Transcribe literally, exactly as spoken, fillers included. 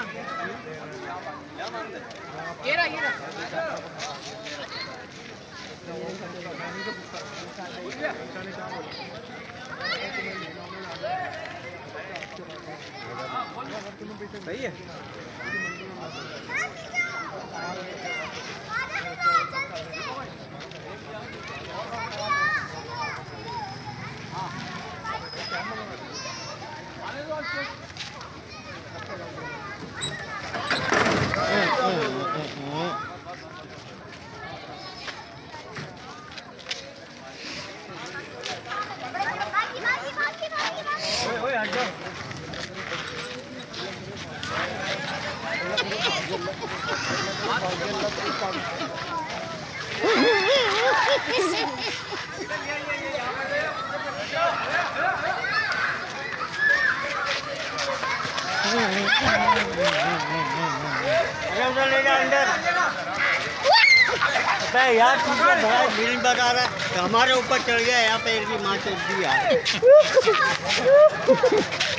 ये रहा ये रहा सही है। यार तुमको बड़ा बिल बता रहा है हमारे ऊपर चढ़ गया यहाँ पे की माँ चल दी यार।